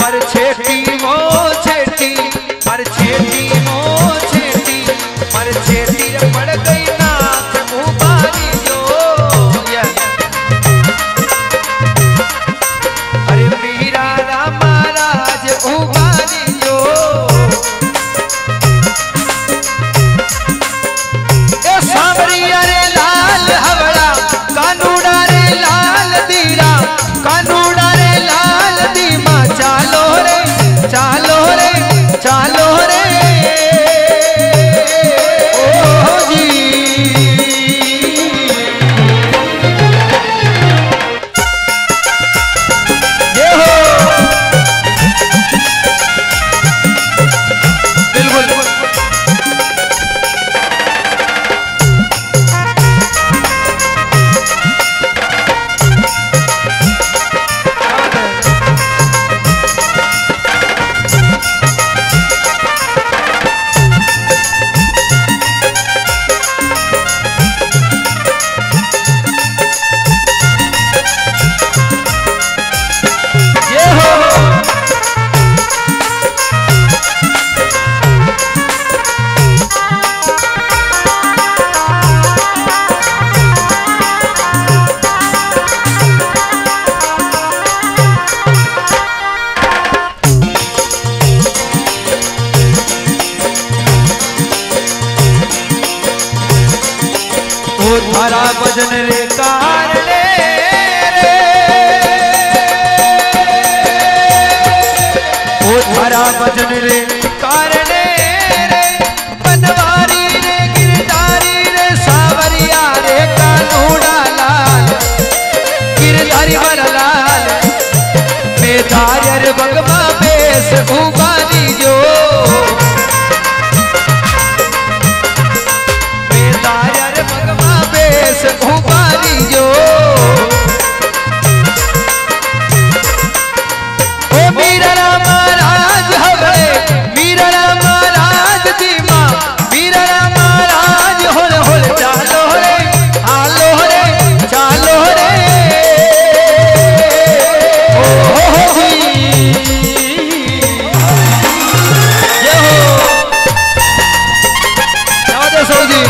पर छेटी मो छेटी पर छेटी मो छेटी पर छेटी रे पड़ गई नाथ उबारी जो अरे मीरा राम महाराज उबारी जो ए सांवरिया रे लाल हवड़ा कानूड़ा रे लाल दीरा कानूड़ा रे लाल दीमा चालो रे चालो रे चालो रे ओ जी ये हो बिल्कुल थारा भजन रे कारणे रे ओ थारा भजन रे कारणे रे बनवारी रे गिरधारी रे सावरिया रे कानूड़ा लाल गिरधारी वर लाल मेधार्य भगवा बेस उबारी जो उबारी जो ओ मीरा राम महाराज हवे मीरा राम महाराज दीमा मीरा राम महाराज होल होल चालो रे आलो रे चालो रे ओ जी ये हो जाओ सऊदी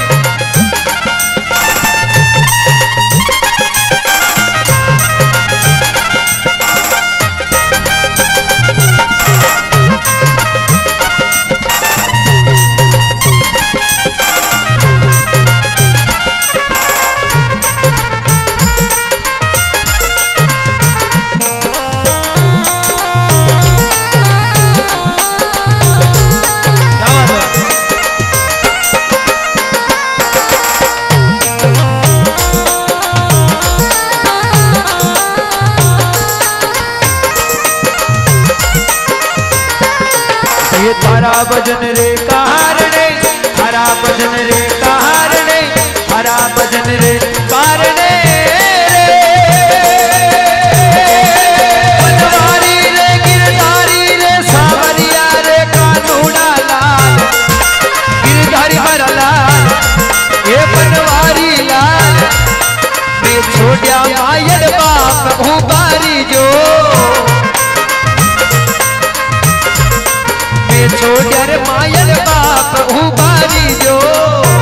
थारा भजन रे कारणे थारा भजन रे कारणे थारा भजन रे कारणे बनवारी रे गिरधारी रे सावरिया रे कानूड़ा लाल गिरधारी वर लाल ये बनवारी लाल मैं छोड़िया मायड़ बाप उबारी जो छोड़ मायल बाप उबारी जो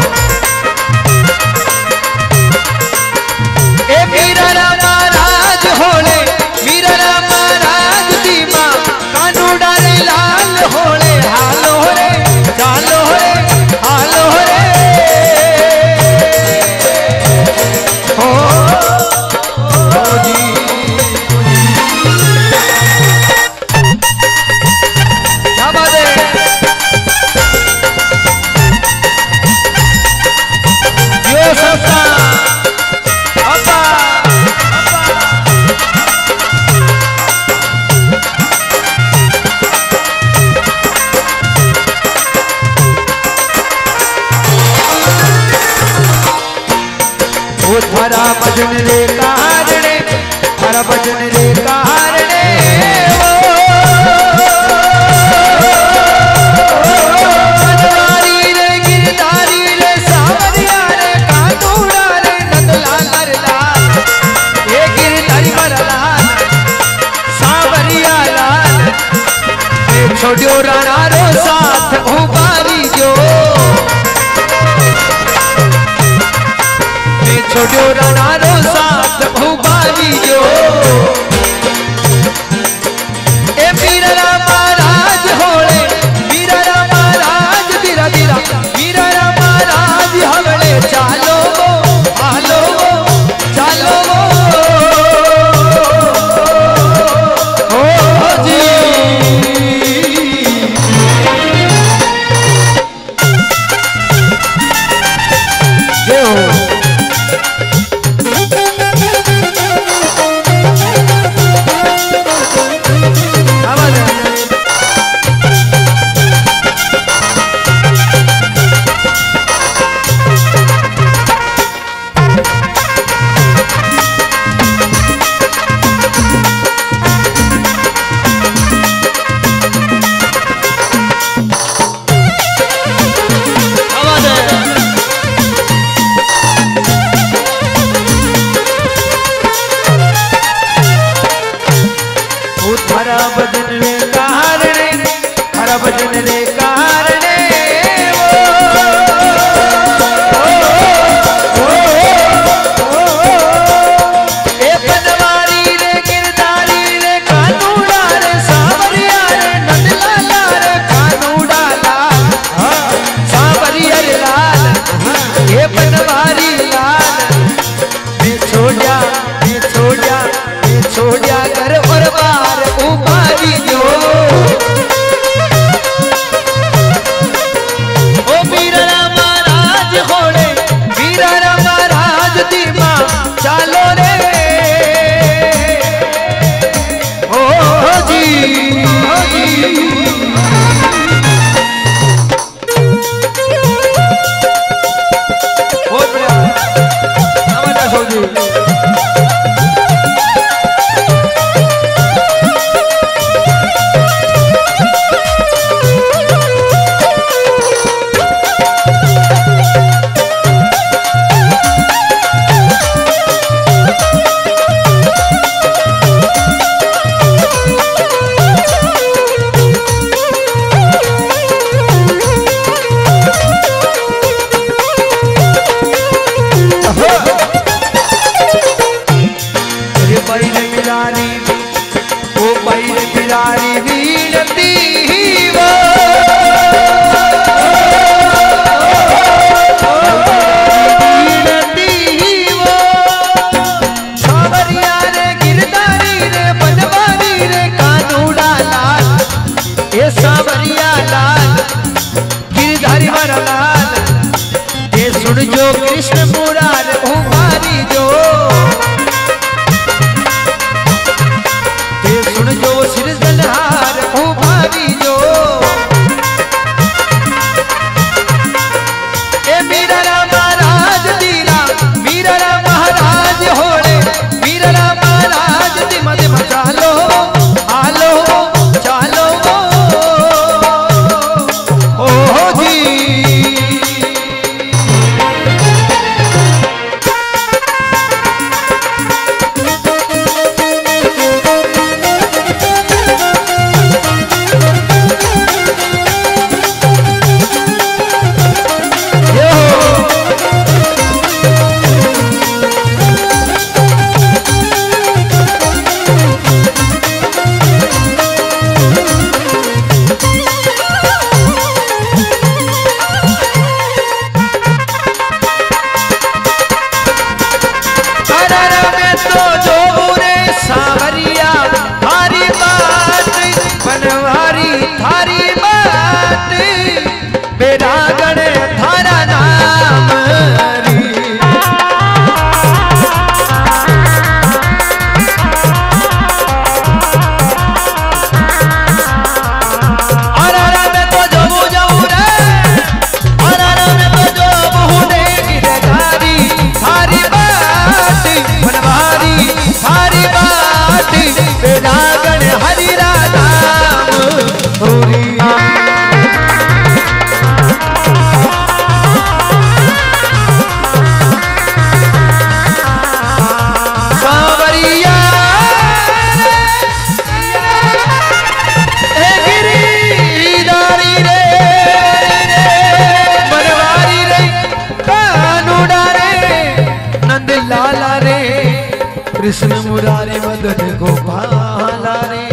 छोड़ो राणा रो साथ उबारी जो छोड़ो राणा रो साथ उबारी जो ए मीरा महाराज होले मीरा महाराज धीरा धीरा मीरा महाराज हवले चालो हालो चालो ओ जी जय हो गोपाला रे